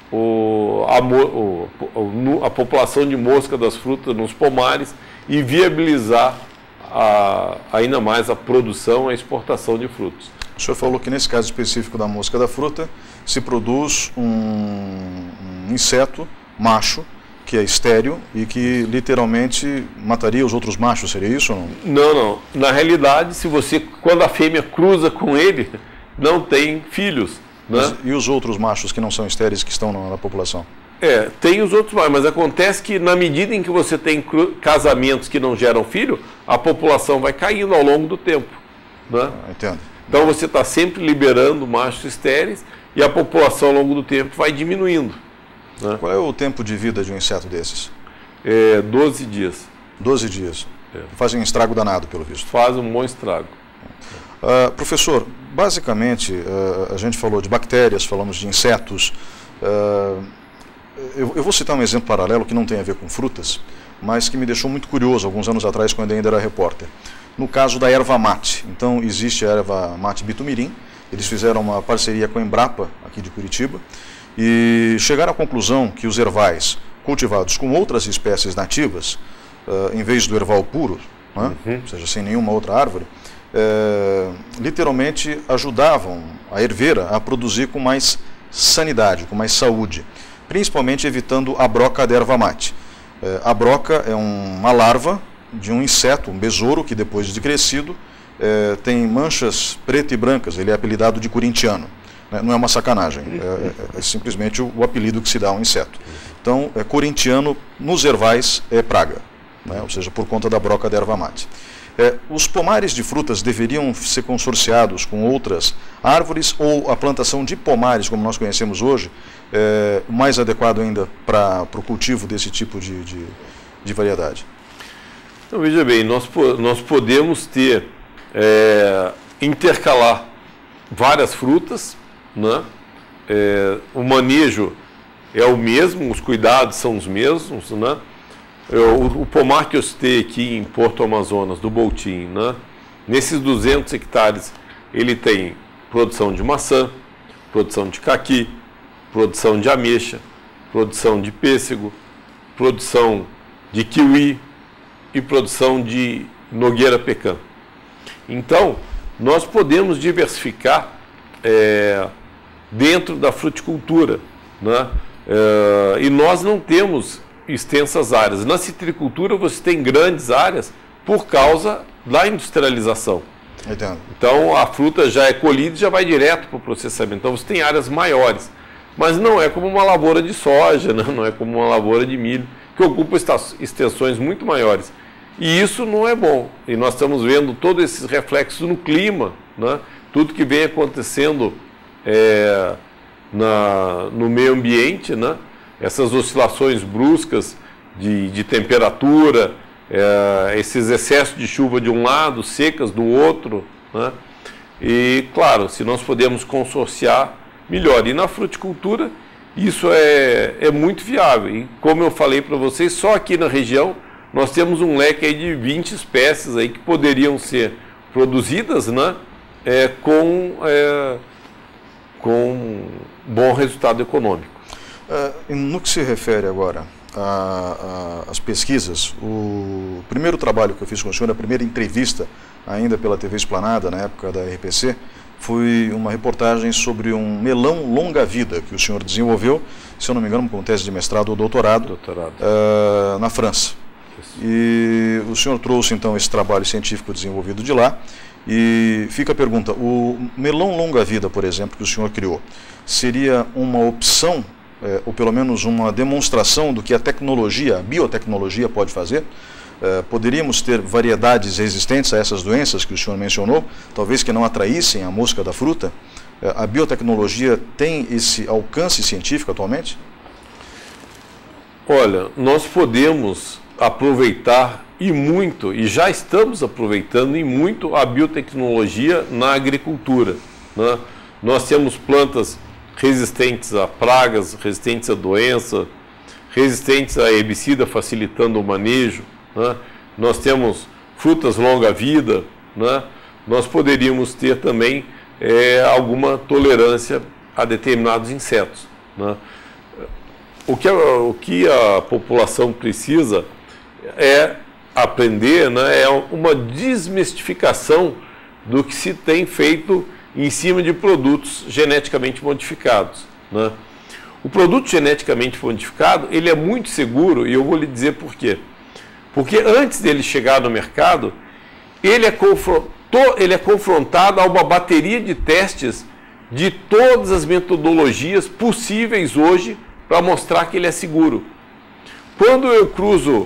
a população de mosca das frutas nos pomares e viabilizar ainda mais a produção e a exportação de frutos. O senhor falou que nesse caso específico da mosca da fruta se produz um inseto macho que é estéril e que literalmente mataria os outros machos, seria isso ou não? Não, não. Na realidade, quando a fêmea cruza com ele, não tem filhos, né? E os outros machos que não são estéreis que estão na população? Tem os outros machos, mas acontece que na medida em que você tem casamentos que não geram filho, a população vai caindo ao longo do tempo, né? Entendo. Então você está sempre liberando machos estéreis e a população ao longo do tempo vai diminuindo, né? Qual é o tempo de vida de um inseto desses? 12 dias. 12 dias. Fazem estrago danado, pelo visto. Faz um bom estrago. Professor, basicamente, a gente falou de bactérias, falamos de insetos. Eu vou citar um exemplo paralelo que não tem a ver com frutas, mas que me deixou muito curioso alguns anos atrás, quando eu ainda era repórter. No caso da erva mate. Então, existe a erva mate bitumirim. Eles fizeram uma parceria com a Embrapa, aqui de Curitiba, e chegaram à conclusão que os ervais cultivados com outras espécies nativas, em vez do erval puro, né, ou seja, sem nenhuma outra árvore, literalmente ajudavam a herveira a produzir com mais sanidade, com mais saúde, principalmente evitando a broca da erva mate. A broca é uma larva de um inseto, um besouro, que depois de crescido tem manchas pretas e brancas. Ele é apelidado de corintiano, né? Não é uma sacanagem, é simplesmente o apelido que se dá a um inseto. Então, corintiano nos ervais é praga, né? Ou seja, por conta da broca da erva mate. Os pomares de frutas deveriam ser consorciados com outras árvores, ou a plantação de pomares, como nós conhecemos hoje, o mais adequado ainda para o cultivo desse tipo de variedade? Então, veja bem, nós podemos intercalar várias frutas, né? O manejo é o mesmo, os cuidados são os mesmos, né? O pomar que eu citei aqui em Porto Amazonas, do Boltim, né? Nesses 200 hectares, ele tem produção de maçã, produção de caqui, produção de ameixa, produção de pêssego, produção de kiwi e produção de nogueira pecan. Então, nós podemos diversificar dentro da fruticultura, né? E nós não temos extensas áreas. Na citricultura você tem grandes áreas por causa da industrialização. Entendo. Então a fruta já é colhida e já vai direto para o processamento. Então você tem áreas maiores. Mas não é como uma lavoura de soja, né? Não é como uma lavoura de milho, que ocupa extensões muito maiores. E isso não é bom. E nós estamos vendo todos esses reflexos no clima, né? Tudo que vem acontecendo no meio ambiente, né? Essas oscilações bruscas de temperatura, esses excessos de chuva de um lado, secas do outro, né? E, claro, se nós podemos consorciar, melhor. E na fruticultura, isso é muito viável. E como eu falei para vocês, só aqui na região nós temos um leque aí de 20 espécies aí que poderiam ser produzidas, né, com bom resultado econômico. No que se refere agora às pesquisas, o primeiro trabalho que eu fiz com o senhor, a primeira entrevista ainda pela TV Esplanada, na época da RPC, foi uma reportagem sobre um melão longa-vida que o senhor desenvolveu, se eu não me engano, com tese de mestrado ou doutorado. Na França. Isso. E o senhor trouxe então esse trabalho científico desenvolvido de lá, e fica a pergunta, o melão longa-vida, por exemplo, que o senhor criou, seria uma opção, ou pelo menos uma demonstração do que a tecnologia, a biotecnologia pode fazer? Poderíamos ter variedades resistentes a essas doenças que o senhor mencionou, talvez que não atraíssem a mosca da fruta? A biotecnologia tem esse alcance científico atualmente? Olha, nós podemos aproveitar e muito, e já estamos aproveitando e muito a biotecnologia na agricultura, né? Nós temos plantas resistentes a pragas, resistentes a doença, resistentes a herbicida, facilitando o manejo, né? Nós temos frutas longa-vida, né? Nós poderíamos ter também alguma tolerância a determinados insetos, né? O que a população precisa é aprender, né, é uma desmistificação do que se tem feito em cima de produtos geneticamente modificados, né? O produto geneticamente modificado, ele é muito seguro, e eu vou lhe dizer por quê. Porque antes dele chegar no mercado, ele é confrontado a uma bateria de testes de todas as metodologias possíveis hoje para mostrar que ele é seguro. Quando eu cruzo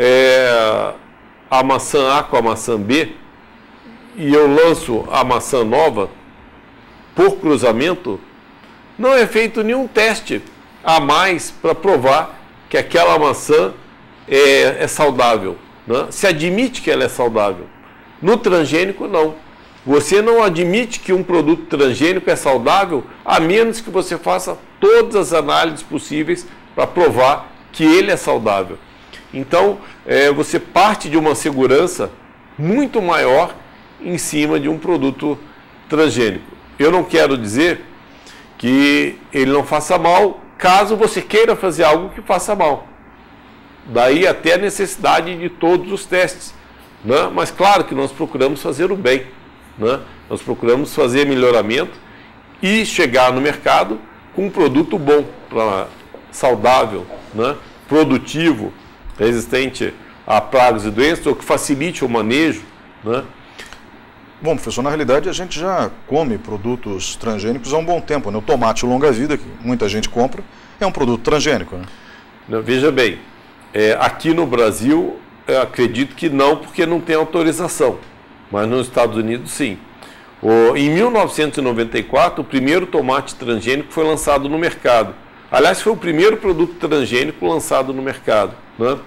a maçã A com a maçã B e eu lanço a maçã nova por cruzamento, não é feito nenhum teste a mais para provar que aquela maçã é saudável, né? Se admite que ela é saudável. No transgênico, não. Você não admite que um produto transgênico é saudável, a menos que você faça todas as análises possíveis para provar que ele é saudável. Então, você parte de uma segurança muito maior em cima de um produto transgênico. Eu não quero dizer que ele não faça mal, caso você queira fazer algo que faça mal. Daí até a necessidade de todos os testes, né? Mas claro que nós procuramos fazer o bem, né? Nós procuramos fazer melhoramento e chegar no mercado com um produto bom, saudável, né? Produtivo, resistente a pragas e doenças, ou que facilite o manejo, né? Bom, professor, na realidade a gente já come produtos transgênicos há um bom tempo, né? O tomate longa-vida, que muita gente compra, é um produto transgênico, né? Não, veja bem, aqui no Brasil, eu acredito que não, porque não tem autorização, mas nos Estados Unidos sim. Em 1994, o primeiro tomate transgênico foi lançado no mercado. Aliás, foi o primeiro produto transgênico lançado no mercado, né?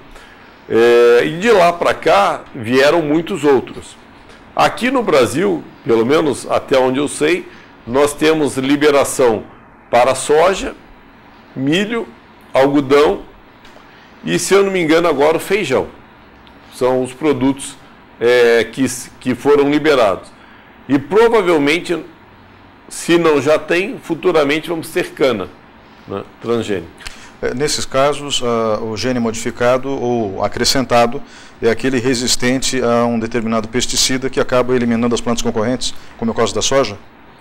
E de lá para cá vieram muitos outros. Aqui no Brasil, pelo menos até onde eu sei, nós temos liberação para soja, milho, algodão e, se eu não me engano, agora o feijão. São os produtos que foram liberados. E provavelmente, se não já tem, futuramente vamos ter cana, né, transgênica. Nesses casos, o gene modificado ou acrescentado é aquele resistente a um determinado pesticida que acaba eliminando as plantas concorrentes, como é o caso da soja?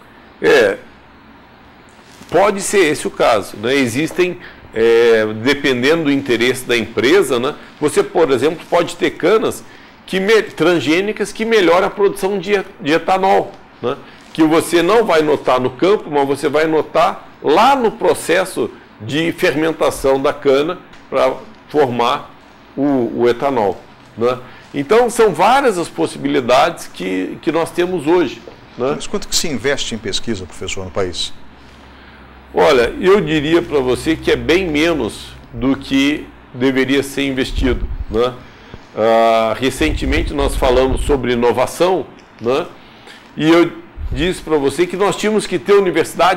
Pode ser esse o caso, né? Existem, dependendo do interesse da empresa, né? Você, por exemplo, pode ter canas transgênicas que melhoram a produção de etanol, né? Que você não vai notar no campo, mas você vai notar lá no processo de fermentação da cana para formar o etanol, né? Então, são várias as possibilidades que nós temos hoje, né? Mas quanto que se investe em pesquisa, professor, no país? Olha, eu diria para você que é bem menos do que deveria ser investido, né? Recentemente nós falamos sobre inovação, né? E eu disse para você que nós tínhamos que ter universidades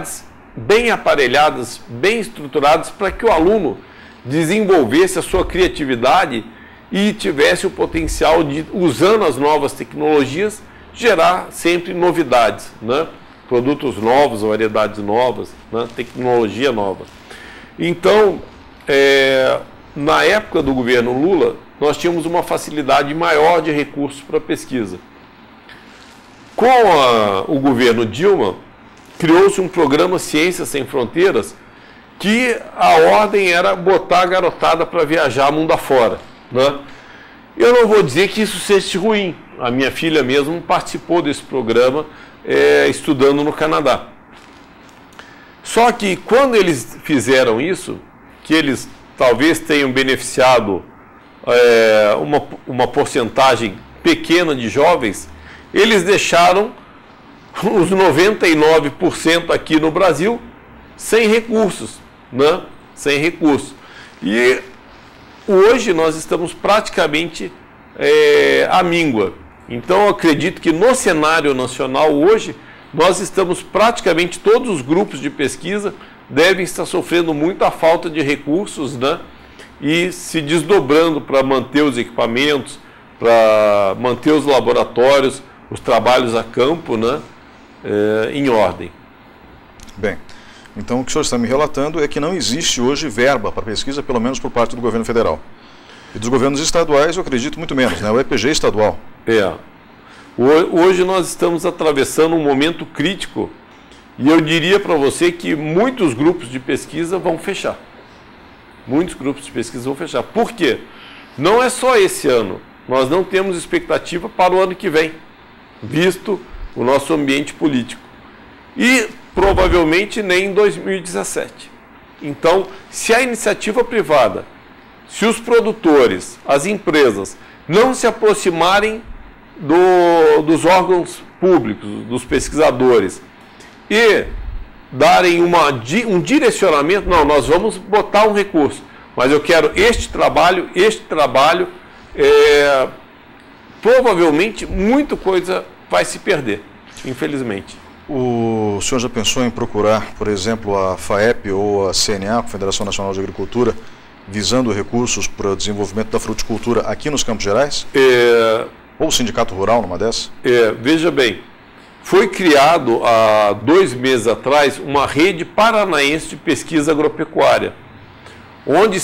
bem aparelhadas, bem estruturadas, para que o aluno desenvolvesse a sua criatividade e tivesse o potencial de, usando as novas tecnologias, gerar sempre novidades, né? Produtos novos, variedades novas, né? Tecnologia nova. Então, na época do governo Lula, nós tínhamos uma facilidade maior de recursos para pesquisa. Com o governo Dilma, criou-se um programa Ciências Sem Fronteiras, que a ordem era botar a garotada para viajar mundo afora, né? Eu não vou dizer que isso seja ruim. A minha filha mesmo participou desse programa, estudando no Canadá. Só que quando eles fizeram isso, que eles talvez tenham beneficiado uma porcentagem pequena de jovens, eles deixaram os 99% aqui no Brasil sem recursos, né? Sem recursos. E hoje nós estamos praticamente à míngua. Então, eu acredito que no cenário nacional hoje, nós estamos praticamente, todos os grupos de pesquisa devem estar sofrendo muita falta de recursos, né? E se desdobrando para manter os equipamentos, para manter os laboratórios, os trabalhos a campo, né? Em ordem. Bem, então o que o senhor está me relatando é que não existe hoje verba para pesquisa, pelo menos por parte do governo federal. E dos governos estaduais, eu acredito muito menos, né? O EPG estadual. Hoje nós estamos atravessando um momento crítico e eu diria para você que muitos grupos de pesquisa vão fechar. Muitos grupos de pesquisa vão fechar. Por quê? Não é só esse ano. Nós não temos expectativa para o ano que vem, visto o nosso ambiente político. E provavelmente nem em 2017. Então, se a iniciativa privada, se os produtores, as empresas, não se aproximarem dos órgãos públicos, dos pesquisadores, e darem um direcionamento, não, nós vamos botar um recurso, mas eu quero este trabalho, provavelmente muita coisa vai se perder, infelizmente. O senhor já pensou em procurar, por exemplo, a FAEP ou a CNA, Confederação Nacional de Agricultura, visando recursos para o desenvolvimento da fruticultura aqui nos Campos Gerais? Ou o Sindicato Rural, numa dessas? Veja bem, foi criado há 2 meses atrás uma rede paranaense de pesquisa agropecuária, onde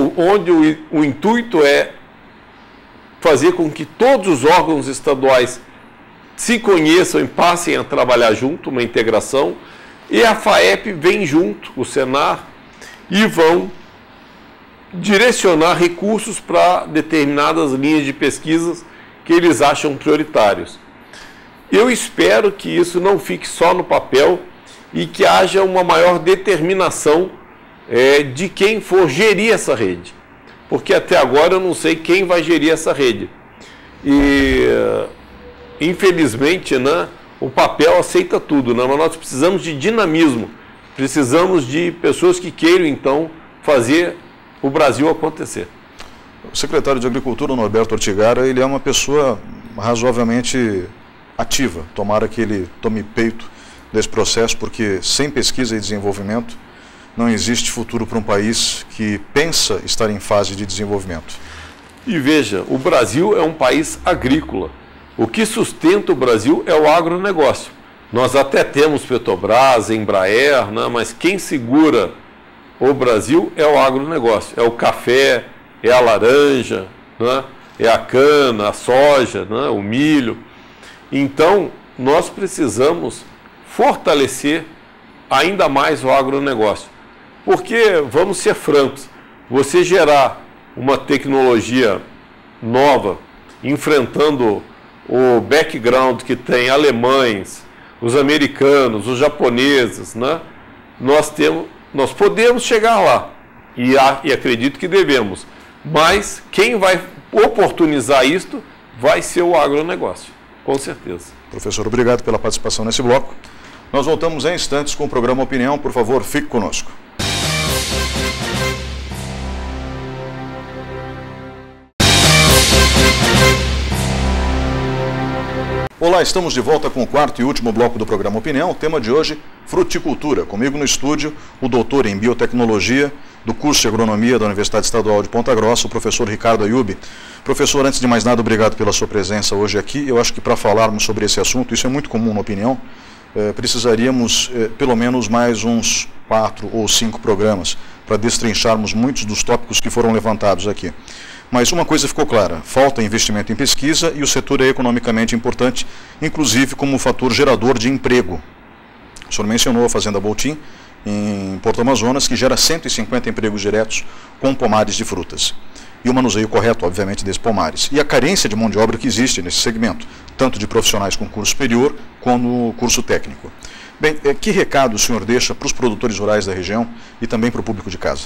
o intuito é fazer com que todos os órgãos estaduais se conheçam e passem a trabalhar junto, uma integração, e a FAEP vem junto, o Senar, e vão direcionar recursos para determinadas linhas de pesquisas que eles acham prioritários. Eu espero que isso não fique só no papel e que haja uma maior determinação de quem for gerir essa rede, porque até agora eu não sei quem vai gerir essa rede. E infelizmente, né, o papel aceita tudo, né, mas nós precisamos de dinamismo, precisamos de pessoas que queiram então fazer o Brasil acontecer. O secretário de Agricultura, Norberto Ortigara, ele é uma pessoa razoavelmente ativa. Tomara que ele tome peito desse processo, porque sem pesquisa e desenvolvimento não existe futuro para um país que pensa estar em fase de desenvolvimento. E veja, o Brasil é um país agrícola. O que sustenta o Brasil é o agronegócio. Nós até temos Petrobras, Embraer, né, mas quem segura o Brasil é o agronegócio, é o café, é a laranja, né? É a cana, a soja, né? O milho. Então, nós precisamos fortalecer ainda mais o agronegócio. Porque, vamos ser francos, você gerar uma tecnologia nova, enfrentando o background que tem alemães, os americanos, os japoneses, né? Nós podemos chegar lá, e acredito que devemos, mas quem vai oportunizar isto vai ser o agronegócio, com certeza. Professor, obrigado pela participação nesse bloco. Nós voltamos em instantes com o programa Opinião. Por favor, fique conosco. Olá, estamos de volta com o quarto e último bloco do programa Opinião. O tema de hoje, fruticultura. Comigo no estúdio, o doutor em biotecnologia do curso de agronomia da Universidade Estadual de Ponta Grossa, o professor Ricardo Ayub. Professor, antes de mais nada, obrigado pela sua presença hoje aqui. Eu acho que para falarmos sobre esse assunto, isso é muito comum na opinião, precisaríamos pelo menos mais uns 4 ou 5 programas para destrincharmos muitos dos tópicos que foram levantados aqui. Mas uma coisa ficou clara, falta investimento em pesquisa e o setor é economicamente importante, inclusive como fator gerador de emprego. O senhor mencionou a Fazenda Boltim, em Porto Amazonas, que gera 150 empregos diretos com pomares de frutas. E o manuseio correto, obviamente, desses pomares. E a carência de mão de obra que existe nesse segmento, tanto de profissionais com curso superior, como curso técnico. Bem, que recado o senhor deixa para os produtores rurais da região e também para o público de casa?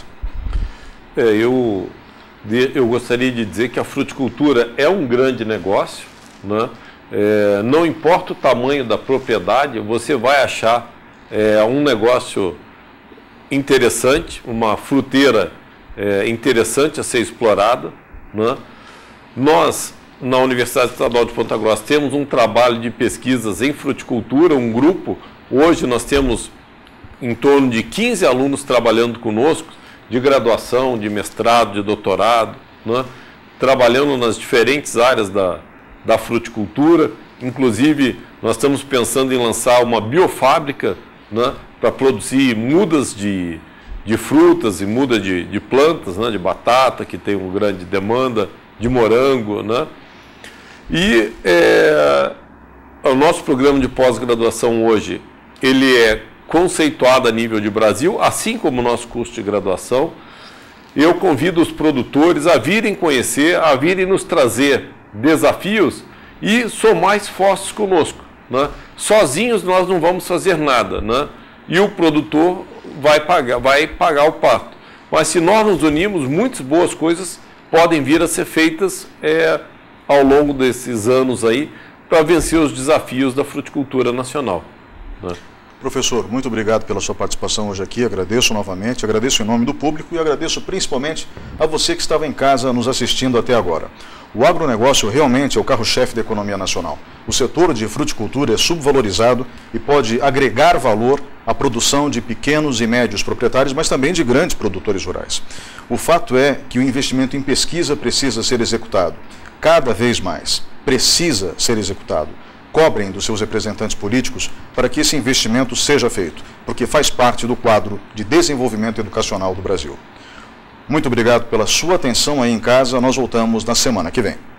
Eu gostaria de dizer que a fruticultura é um grande negócio, né? Não importa o tamanho da propriedade, você vai achar um negócio interessante, uma fruteira interessante a ser explorada, né? Nós, na Universidade Estadual de Ponta Grossa, temos um trabalho de pesquisas em fruticultura, um grupo. Hoje nós temos em torno de 15 alunos trabalhando conosco, de graduação, de mestrado, de doutorado, né? Trabalhando nas diferentes áreas da fruticultura. Inclusive, nós estamos pensando em lançar uma biofábrica, né? Para produzir mudas de frutas e muda de plantas, né? De batata, que tem uma grande demanda, de morango, né? E o nosso programa de pós-graduação hoje, ele é conceituado a nível de Brasil, assim como o nosso curso de graduação. Eu convido os produtores a virem conhecer, a virem nos trazer desafios e somar esforços conosco, né? Sozinhos nós não vamos fazer nada, né? E o produtor vai pagar o pato. Mas se nós nos unirmos, muitas boas coisas podem vir a ser feitas ao longo desses anos aí para vencer os desafios da fruticultura nacional, né? Professor, muito obrigado pela sua participação hoje aqui, agradeço novamente, agradeço em nome do público e agradeço principalmente a você que estava em casa nos assistindo até agora. O agronegócio realmente é o carro-chefe da economia nacional. O setor de fruticultura é subvalorizado e pode agregar valor à produção de pequenos e médios proprietários, mas também de grandes produtores rurais. O fato é que o investimento em pesquisa precisa ser executado, cada vez mais, precisa ser executado. Cobrem dos seus representantes políticos para que esse investimento seja feito, porque faz parte do quadro de desenvolvimento educacional do Brasil. Muito obrigado pela sua atenção aí em casa, nós voltamos na semana que vem.